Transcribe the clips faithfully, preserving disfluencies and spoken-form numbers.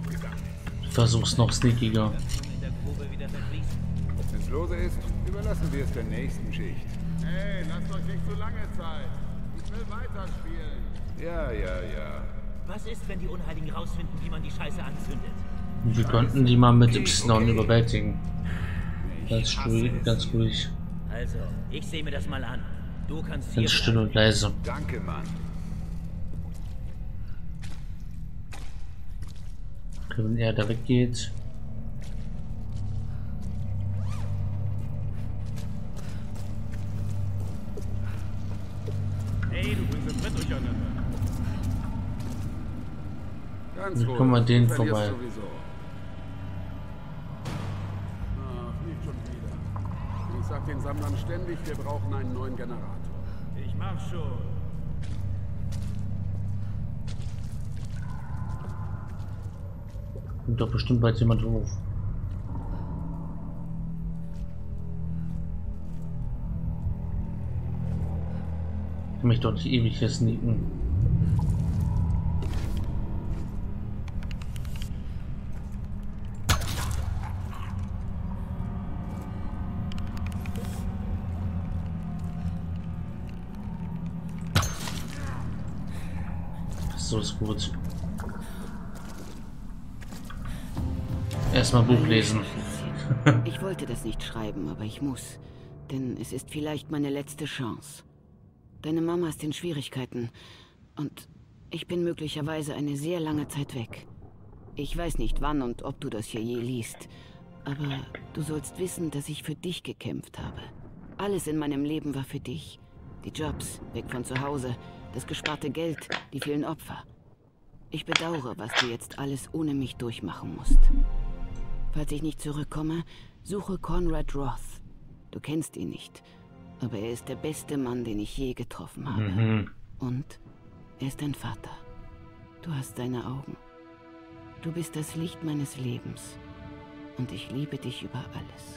Ich versuch's noch sneakiger. Wenn es lose ist, überlassen wir es der nächsten Schicht. Hey, lasst euch nicht zu lange Zeit. Ich will weiterspielen. Ja, ja, ja. Was ist, wenn die Unheiligen rausfinden, wie man die Scheiße anzündet? Wir konnten die mal mit Y überwältigen. Ganz ruhig, ganz ruhig. Also, ich sehe mir das mal an. Du kannst hier Ganz still bleiben. und leise. Danke, Mann. Okay, wenn er da weggeht. Hey, du bringst das Bett durcheinander. Ganz Wie ruhig. kommen wir an denen Du verlierst vorbei? Sowieso. Ach, nicht schon wieder. Ich sag den Sammlern ständig, wir brauchen einen neuen Generator. Ich mach schon. Kommt doch bestimmt bald jemand hoch. Ich kann mich doch nicht ewig hier sneaken. So ist gut. Erstmal Buch lesen. Ich wollte das nicht schreiben, aber ich muss. Denn es ist vielleicht meine letzte Chance. Deine Mama ist in Schwierigkeiten. Und ich bin möglicherweise eine sehr lange Zeit weg. Ich weiß nicht, wann und ob du das hier je liest. Aber du sollst wissen, dass ich für dich gekämpft habe. Alles in meinem Leben war für dich. Die Jobs, weg von zu Hause, das gesparte Geld, die vielen Opfer. Ich bedauere, was du jetzt alles ohne mich durchmachen musst. Falls ich nicht zurückkomme, suche Conrad Roth. Du kennst ihn nicht, aber er ist der beste Mann, den ich je getroffen habe. Mhm. Und er ist dein Vater. Du hast seine Augen. Du bist das Licht meines Lebens. Und ich liebe dich über alles.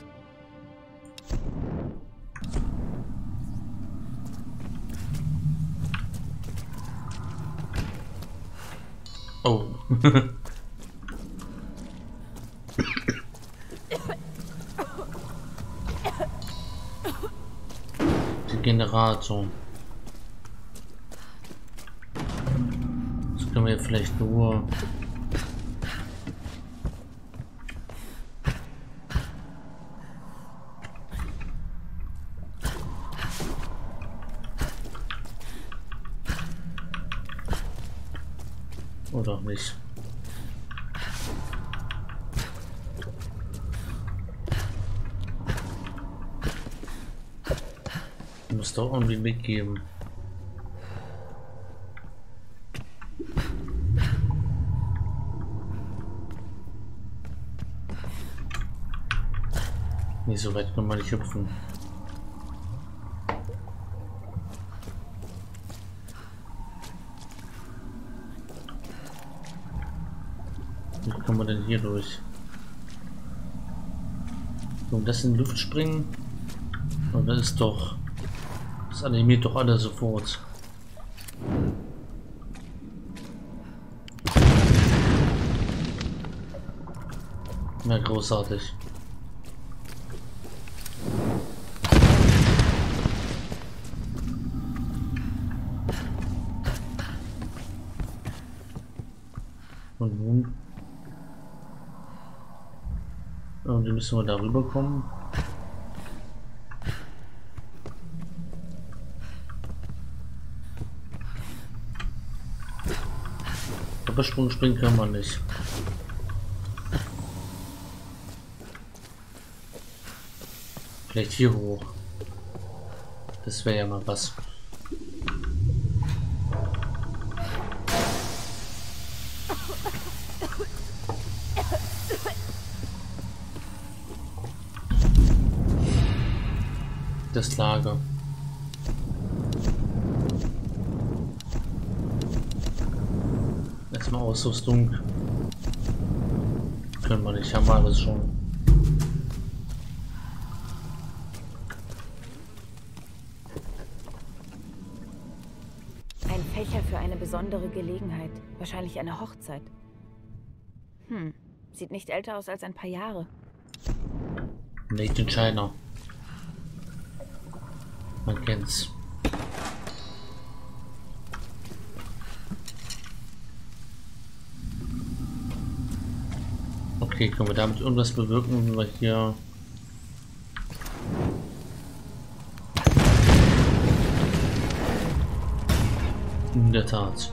Oh. Der Generator. Das können wir vielleicht nur. Oder nicht. Muss doch irgendwie mitgeben. Nee, so weit kann man nicht hüpfen. Wie kann man denn hier durch? Und das in die Luft springen? Und das ist doch... Das animiert doch alle sofort. Na, großartig. Und nun? Irgendwie müssen wir darüber kommen. Aber Sprung springen kann man nicht. Vielleicht hier hoch. Das wäre ja mal was. Das Lager. Erstmal Ausrüstung. Können wir nicht, haben wir alles schon. Ein Fächer für eine besondere Gelegenheit. Wahrscheinlich eine Hochzeit. Hm, sieht nicht älter aus als ein paar Jahre. Made in China. Man kennt's. Okay, können wir damit irgendwas bewirken, wenn wir hier... In der Tat.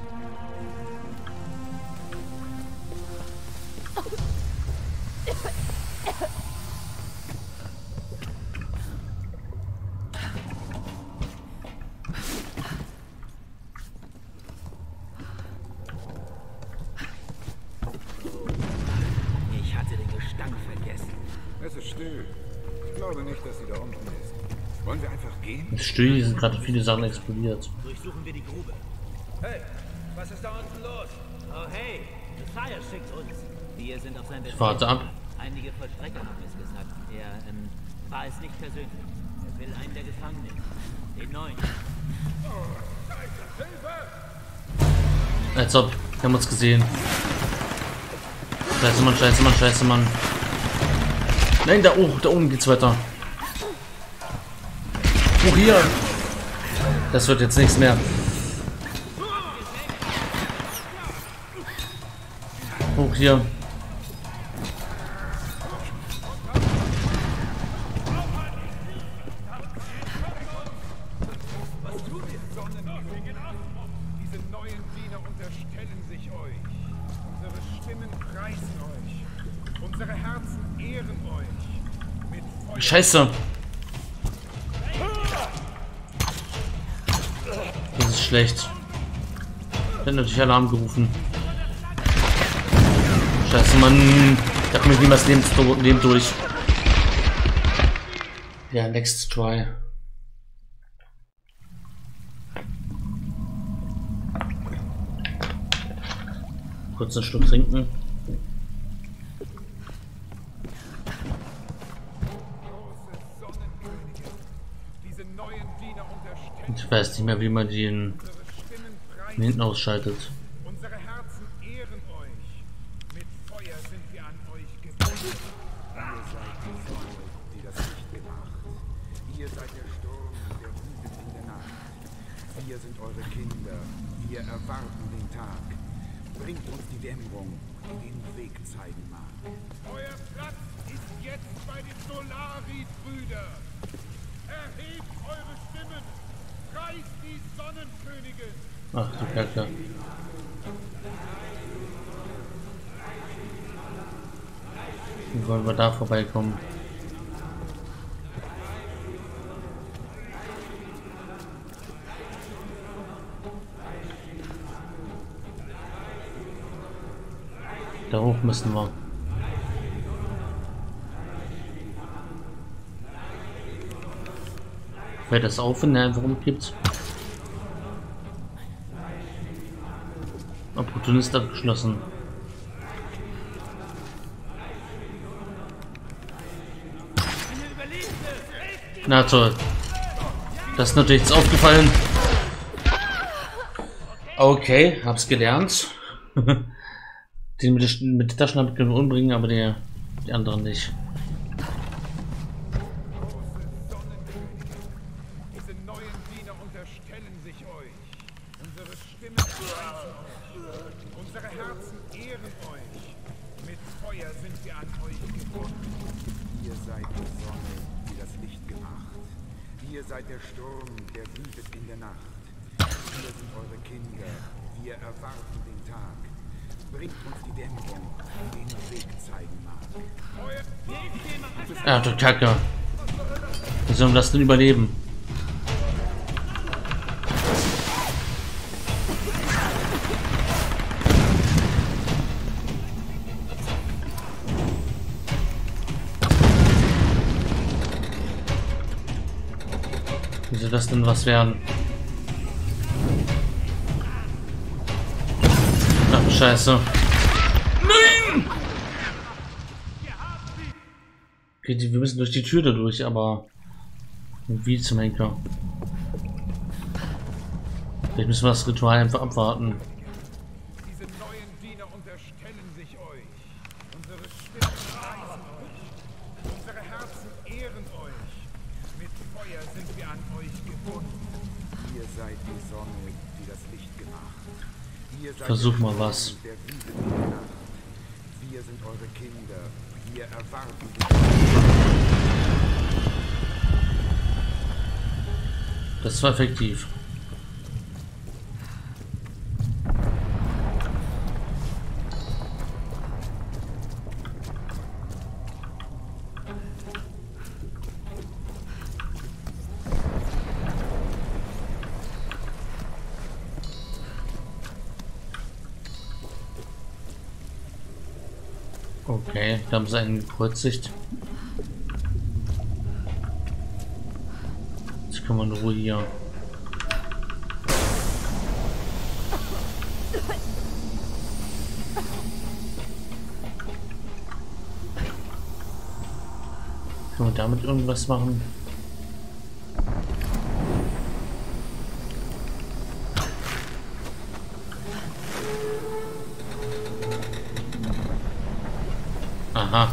Ich hatte den Gestank vergessen. Es ist still. Ich glaube nicht, dass sie da unten ist. Wollen wir einfach gehen? Es ist still, hier sind gerade viele Sachen explodiert. Durchsuchen wir die Grube. Hey, was ist da unten los? Oh hey, Messiah schickt uns. Wir sind auf sein Ich warte ab. Einige Vollstrecker haben es gesagt. Er ähm, war es nicht persönlich. Er will einen der Gefangenen. Den neuen. Als ob. Wir haben uns gesehen. Scheiße, Mann, scheiße, Mann, scheiße, Mann. Nein, da, oh, da oben geht's weiter. Oh, hier. Das wird jetzt nichts mehr. Hoch hier. Diese neuen Diener unterstellen sich euch. Unsere Stimmen preisen euch. Unsere Herzen ehren euch. Mit Feuer. Scheiße. Das ist schlecht. Ich hätte natürlich Alarm gerufen. Scheiße, Mann. Da komme ich niemals Leben, Leben durch. Ja, next try. Kurz einen Schluck trinken. Ich weiß nicht mehr, wie man den hinten ausschaltet. Unsere Herzen ehren euch. Mit Feuer sind wir an euch gebunden. Ihr seid die Sonne, die das Licht gemacht. Ihr seid der Sturm, der wütet in der Nacht. Wir sind eure Kinder. Wir erwarten den Tag. Bringt uns die Dämmerung, die den Weg zeigen mag. Euer Platz ist jetzt bei den Solari-Brüder. Erhebt eure Stimmen. Preist die Sonnenkönigin. Ach du Kacke. Wie wollen wir da vorbeikommen? Da hoch müssen wir. Fällt das auf, wenn er einfach umkippt? Opportunist abgeschlossen. Na toll. Das ist natürlich jetzt aufgefallen. Okay, hab's gelernt. Den mit der, mit der Taschenlampe können wir umbringen, aber die, die anderen nicht. Diese neuen Diener unterstellen sich euch. Unsere Stimmen preisen euch. Unsere Herzen ehren euch. Mit Feuer sind wir an euch gebunden. Ihr seid die Sonne, die das Licht gemacht. Ihr seid der Sturm, der wütet in der Nacht. Wir sind eure Kinder. Wir erwarten den Tag. Bringt uns die Dämmerung, die den Weg zeigen mag. Ah, du Kacke. Wie sollen wir das denn überleben? Wie soll das denn was werden? Ach, Scheiße. Nein! Okay, wir müssen durch die Tür da durch, aber wie zum Henker? Vielleicht müssen wir das Ritual einfach abwarten. Diese neuen Diener unterstellen sich euch. seid die Sonne, die das Licht gemacht. Ihr seid Versuch der mal Sturm, was. der wütet in der Nacht. Wir sind eure Kinder. Wir erwarten die. Das war effektiv. Okay, da haben sie einen gekreuzigt. Jetzt können wir in Ruhe hier. Können wir damit irgendwas machen? Aha.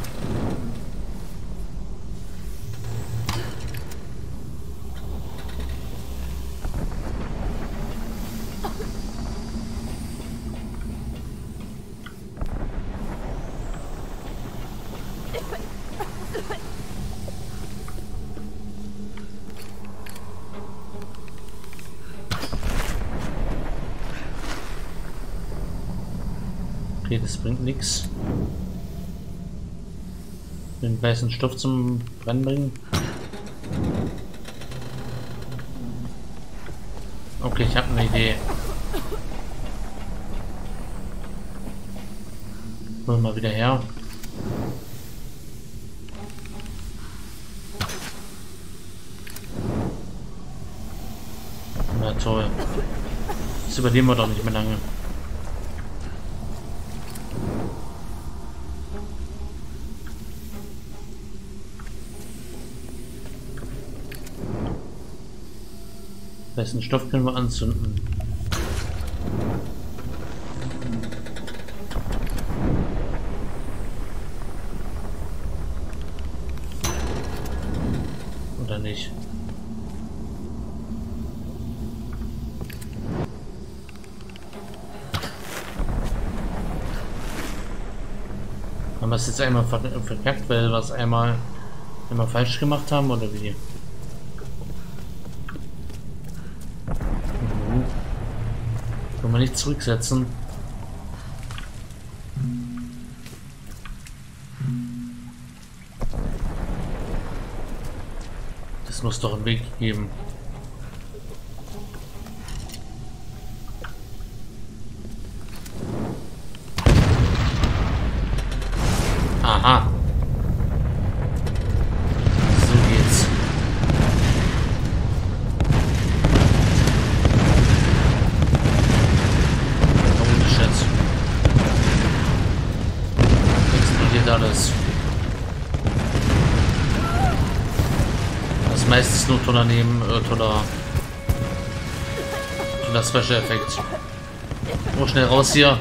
Okay, das bringt nichts. Den weißen Stoff zum Brennen bringen. Okay, ich habe eine Idee. Holen wir mal wieder her. Na toll. Das überleben wir doch nicht mehr lange. Weißen Stoff können wir anzünden. Oder nicht? Haben wir es jetzt einmal ver verkackt, weil wir es einmal immer falsch gemacht haben, oder wie? Kann man nicht zurücksetzen. Das muss doch einen Weg geben. Aha. So geht's. Explodiert alles. Das meiste ist nur toller Neben, äh, toller, toller Special-Effekt. Oh, schnell raus hier.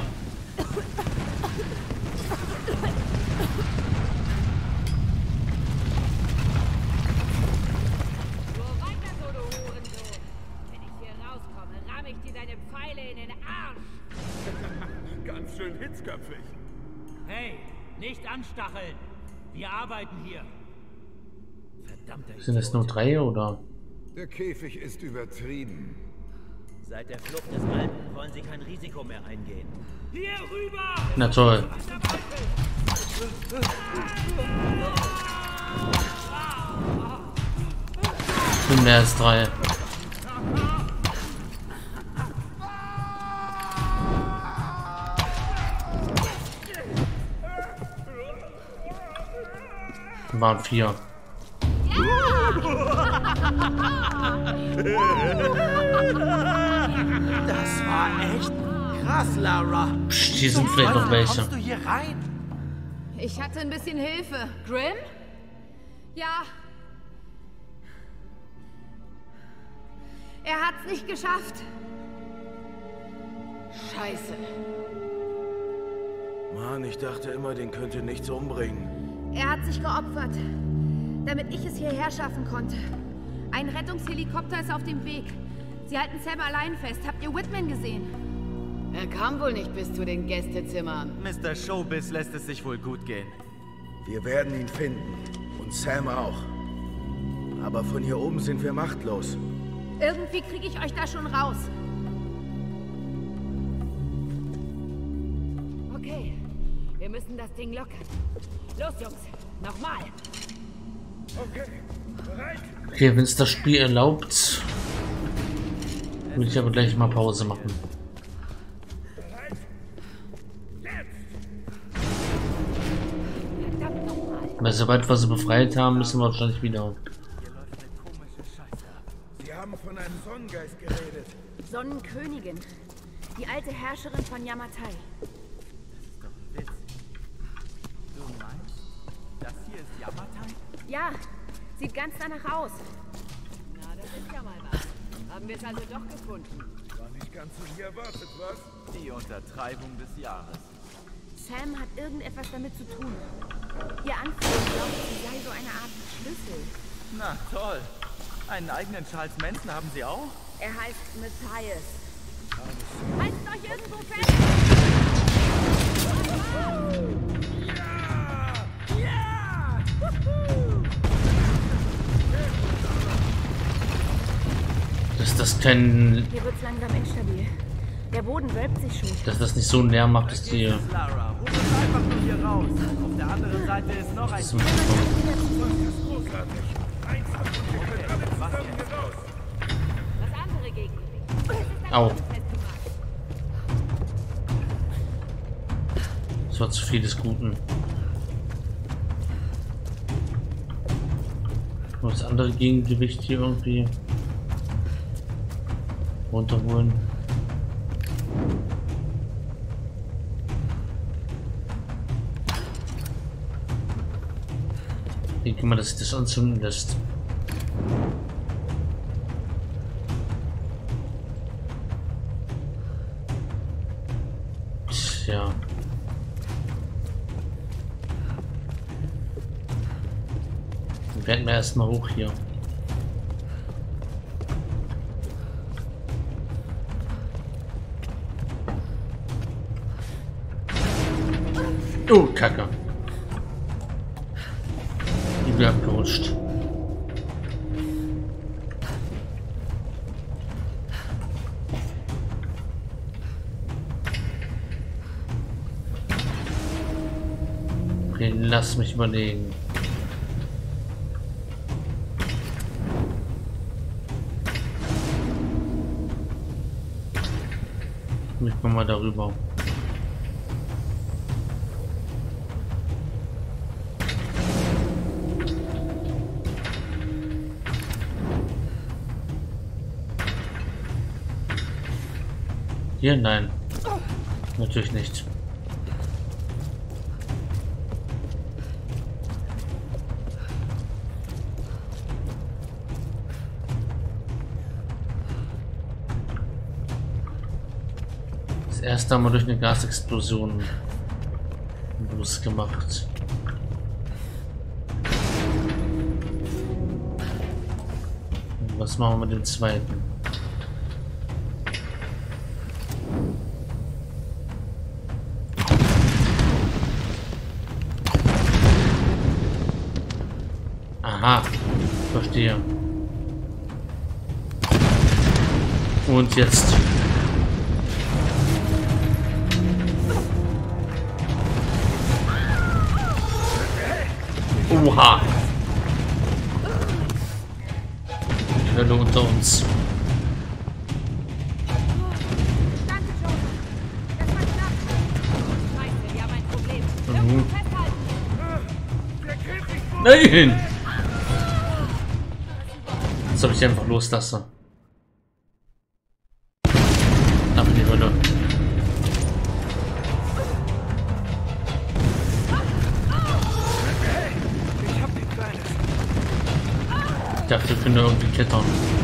Ganz schön hitzköpfig. Hey, nicht anstacheln. Wir arbeiten hier. Verdammter Sind es nur drei oder? Der Käfig ist übertrieben. Seit der Flucht des Alten wollen sie kein Risiko mehr eingehen. Hier rüber! Na toll. Sind mehr als drei. Waren vier. Das war echt krass, Lara. Psst, hier sind vielleicht noch welche. Kommst du hier rein? Ich hatte ein bisschen Hilfe. Grimm? Ja. Er hat's nicht geschafft. Scheiße. Mann, ich dachte immer, den könnte nichts umbringen. Er hat sich geopfert, damit ich es hierher schaffen konnte. Ein Rettungshelikopter ist auf dem Weg. Sie halten Sam allein fest. Habt ihr Whitman gesehen? Er kam wohl nicht bis zu den Gästezimmern. Mister Showbiz lässt es sich wohl gut gehen. Wir werden ihn finden. Und Sam auch. Aber von hier oben sind wir machtlos. Irgendwie kriege ich euch da schon raus. Okay, wir müssen das Ding lockern. Los, Jungs, nochmal. Okay, bereit? Okay, wenn es das Spiel erlaubt, will ich aber gleich mal Pause machen. Bereit? Jetzt! Verdammt nochmal. Weil sobald wir sie befreit haben, müssen wir wahrscheinlich wieder. Sie haben von einem Sonnengeist geredet. Sonnenkönigin. Die alte Herrscherin von Yamatai. Du meinst, das hier ist Yamatai? Ja, sieht ganz danach aus. Na, das ist ja mal was. Haben wir es also doch gefunden. War nicht ganz so wie erwartet, was? Die Untertreibung des Jahres. Sam hat irgendetwas damit zu tun. Ihr Anführer glaubt, sie sei so eine Art Schlüssel. Na toll. Einen eigenen Charles Manson haben Sie auch? Er heißt Matthias. Haltet euch irgendwo fest! Dass das kein. Hier wird's langsam instabil. Der Boden wölbt sich schon. Dass das nicht so leer macht, dass die. Lara, hol uns einfach nur hier raus. Auf der anderen Seite ist noch ein... Das ist Großartig. Eins davon, wir können alle zusammen hier raus. Das andere Gegengewicht. Au. Das war zu viel des Guten. Und das andere Gegengewicht hier irgendwie runterholen. Ich denke mal, dass sich das anzünden lässt. Tja. Dann werden wir erstmal hoch hier. Oh, Kacke. Ich bin abgerutscht. Okay, lass mich überlegen. Ich komm mal darüber. Hier? Nein. Natürlich nicht. Das erste haben wir durch eine Gasexplosion losgemacht. Was machen wir mit dem zweiten? Aha, verstehe. Und jetzt. Oha. Die Hölle unter uns. Danke, Joe. Das war knapp. Scheiße, wir haben ein Problem. Mhm. Festhalten. Nein! Jetzt habe ich einfach loslassen. Ab in die Hölle. Ich hab den Kleinen. Ich dachte, wir können irgendwie klettern.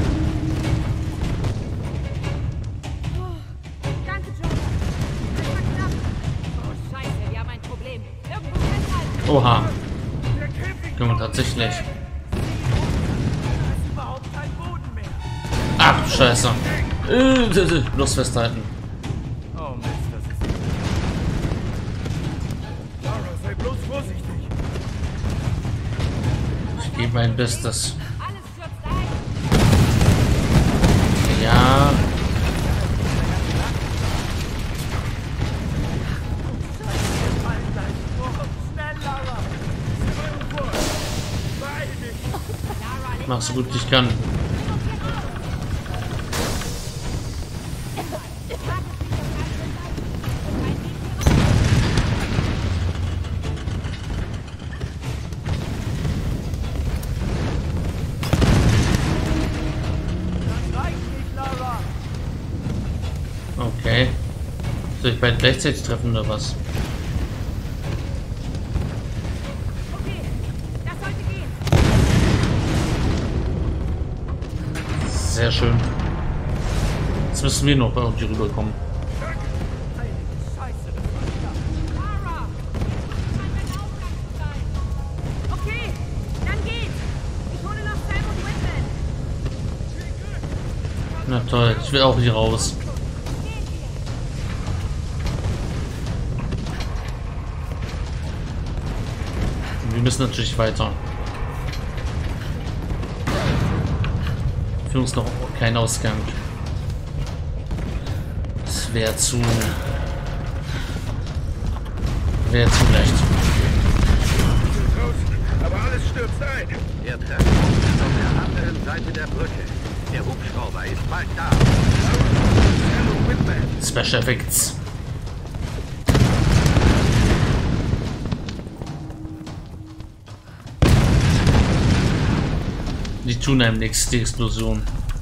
Danke, Joe. Das war knapp. Oh, Scheiße, wir haben ein Problem. Irgendwo festhalten. Oha. Der Käfig Junge, tatsächlich. Überhaupt kein Boden mehr. Ach, Scheiße. Äh, los festhalten. Oh Mist, das ist... Lara, sei bloß vorsichtig. Ich gebe mein Bestes. Ja. Mach so gut ich kann. Okay. Soll ich beide gleichzeitig treffen oder was? Okay, das sollte gehen. Sehr schön. Jetzt müssen wir noch bei uns hier rüberkommen. Okay, dann geht's. Ich hole noch Sam und Whitman. Na toll, ich will auch hier raus. Wir müssen natürlich weiter. Für uns noch kein Ausgang. Das wäre zu... wäre zu leicht. Aber alles stürzt ein. Wir treffen uns auf der anderen Seite der Brücke. Der Hubschrauber ist bald da. Special Effects. Die tun einem nichts, die Explosion.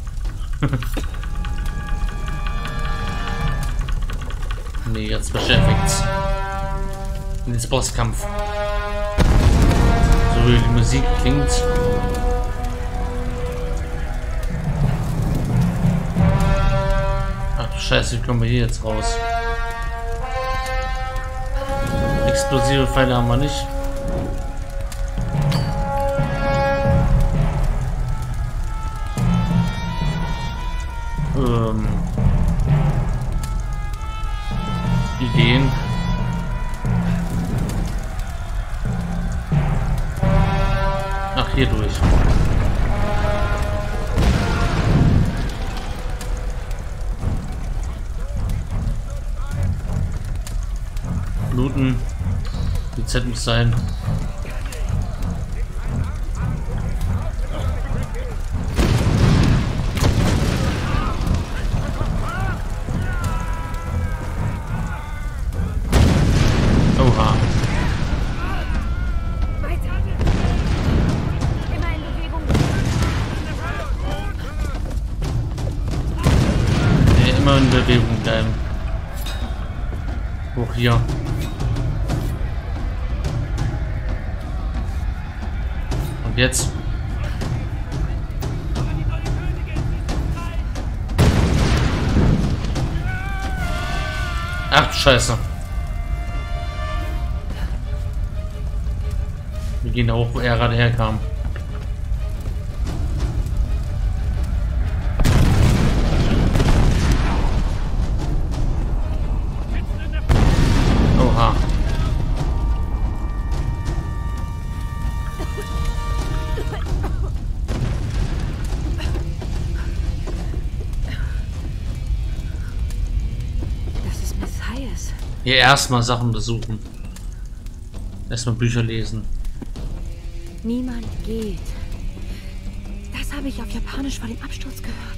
Nee, jetzt beschäftigt. Und jetzt Bosskampf. So wie die Musik klingt. Ach scheiße, wie kommen wir hier jetzt raus? Explosive Pfeile haben wir nicht. Ähm, Ideen. Ach, hier durch. Looten. Die Z muss sein. Oha. Weiter. Immer in Bewegung. Nee, immer in Bewegung bleiben. Hoch hier. Und jetzt? Ach du Scheiße. Wir gehen da hoch, wo er gerade herkam. Oha. Das ist Messias. Hier erstmal Sachen besuchen. Erstmal Bücher lesen. Niemand geht. Das habe ich auf Japanisch vor dem Absturz gehört.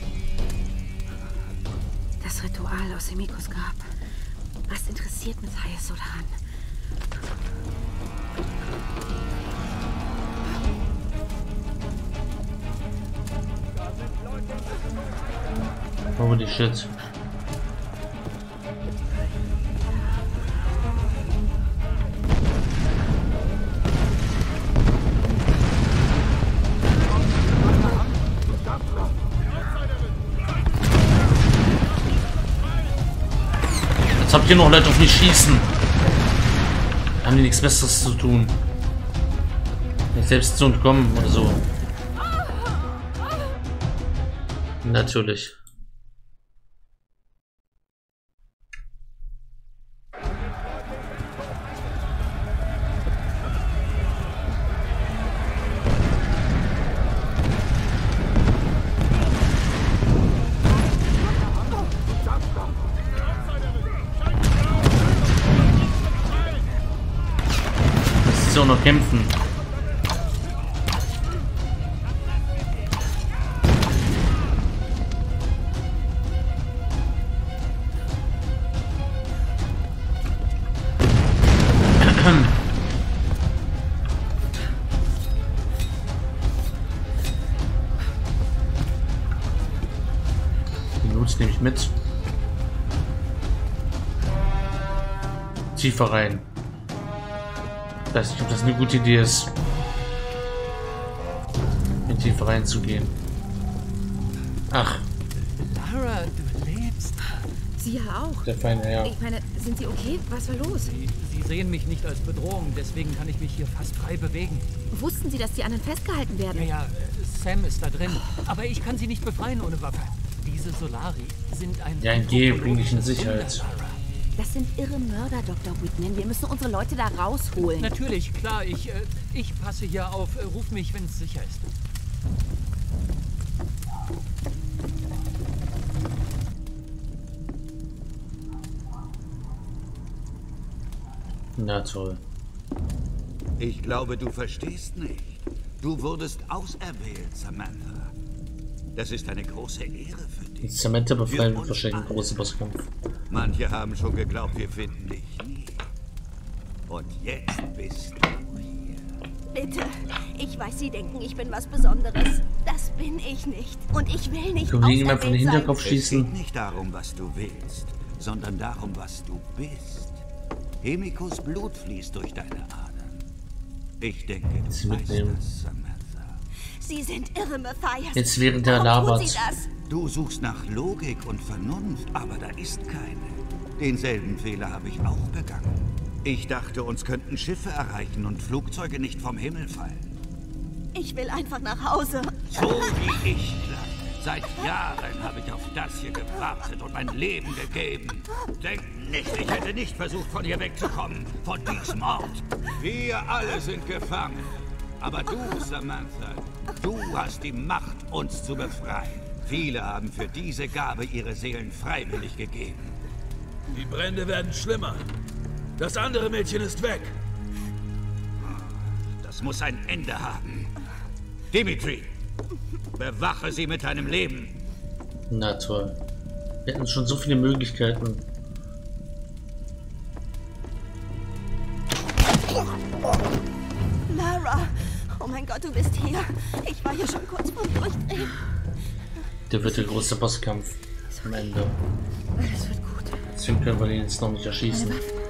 Das Ritual aus Himikos Grab. Was interessiert Messias so daran? Holy shit. Jetzt habt ihr noch Leute auf mich schießen. Haben die nichts Besseres zu tun. Nicht selbst zu entkommen oder so. Natürlich. sie auch noch kämpfen. Die Notes nehme ich mit. Tiefer rein. Ich weiß nicht, ob das eine gute Idee ist, in tiefer reinzugehen. Ach. Lara, du lebst. Sie ja auch. Der feine Herr. Ich meine, sind Sie okay? Was war los? Sie, Sie sehen mich nicht als Bedrohung, deswegen kann ich mich hier fast frei bewegen. Wussten Sie, dass die anderen festgehalten werden? Ja, ja, Sam ist da drin. Aber ich kann sie nicht befreien ohne Waffe. Diese Solari sind ein... Ja, ein G bringe ich in Sicherheit. Das sind irre Mörder, Doktor Whitman. Wir müssen unsere Leute da rausholen. Natürlich, klar. Ich, äh, ich passe hier auf. Äh, ruf mich, wenn es sicher ist. Na toll. Ich glaube, du verstehst nicht. Du wurdest auserwählt, Samantha. Das ist eine große Ehre für dich. Die Samantha befreien Für und verschenken uns große Bosskampf. Manche haben schon geglaubt, wir finden dich nie. Und jetzt bist du hier. Bitte, ich weiß, Sie denken, ich bin was Besonderes. Das bin ich nicht. Und ich will nicht Können wir jemand von den auserwählt Hinterkopf sein. schießen? Es geht nicht darum, was du willst, sondern darum, was du bist. Hemikos Blut fließt durch deine Adern. Ich denke, du Sie weißt mitnehmen. das, Samantha. Sie sind irre, Matthias. Jetzt während der Warum tun labert. Sie das? Du suchst nach Logik und Vernunft, aber da ist keine. Denselben Fehler habe ich auch begangen. Ich dachte, uns könnten Schiffe erreichen und Flugzeuge nicht vom Himmel fallen. Ich will einfach nach Hause. So wie ich, Clark. Seit Jahren habe ich auf das hier gewartet und mein Leben gegeben. Denk nicht, ich hätte nicht versucht, von hier wegzukommen. Von diesem Ort. Wir alle sind gefangen. Aber du, Samantha, du hast die Macht, uns zu befreien. Viele haben für diese Gabe ihre Seelen freiwillig gegeben. Die Brände werden schlimmer. Das andere Mädchen ist weg. Das muss ein Ende haben. Dimitri, bewache sie mit deinem Leben. Na toll. Wir hatten schon so viele Möglichkeiten. Lara, oh mein Gott, du bist hier. Ich war hier schon kurz vorm Durchdrehen. Der wird der große Bosskampf am Ende. Alles wird gut. Deswegen können wir den jetzt noch nicht erschießen.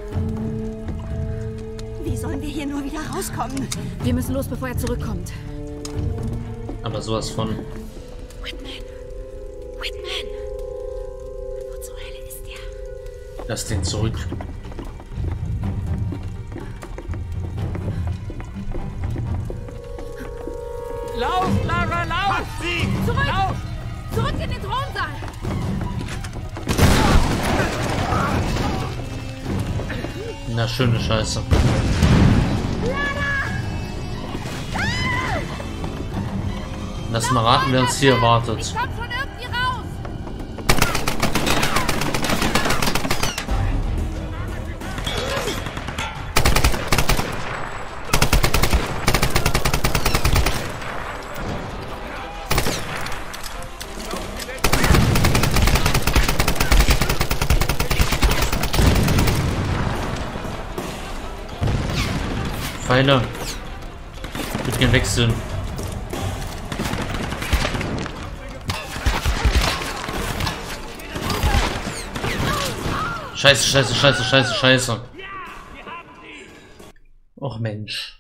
Wie sollen wir hier nur wieder rauskommen? Wir müssen los, bevor er zurückkommt. Aber sowas von. Whitman. Whitman. Wo zur Hölle ist der? Lass den zurück. Lauf, Lara, lauf! Zurück! Lauf! Zurück in den Thronsaal! Na, schöne Scheiße. Lass mal raten, wer uns hier erwartet. Ich komm schon irgendwie raus! Pfeile. Ich würde gerne wechseln. Scheiße, scheiße, scheiße, scheiße, scheiße. Och Mensch.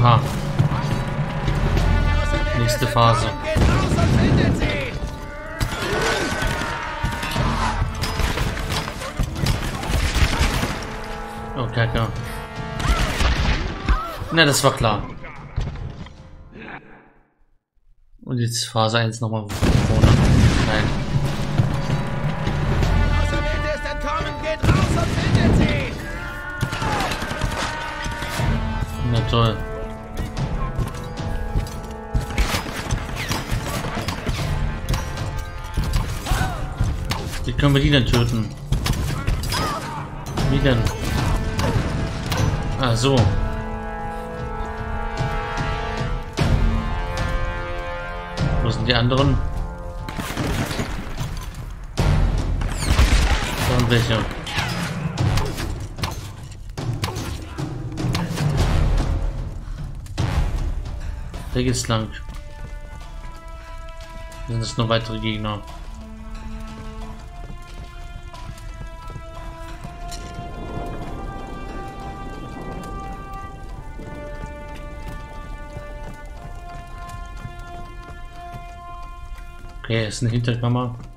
Oha. Nächste Phase. Oh, Kacke. Na, das war klar. Und jetzt Phase eins nochmal vorne. Nein. Na toll. Wie können wir die denn töten? Wie denn? Ah, so. Wo sind die anderen? Da sind welche. Da geht's lang. Sind das nur weitere Gegner? Okay, ist eine Hinterkammer.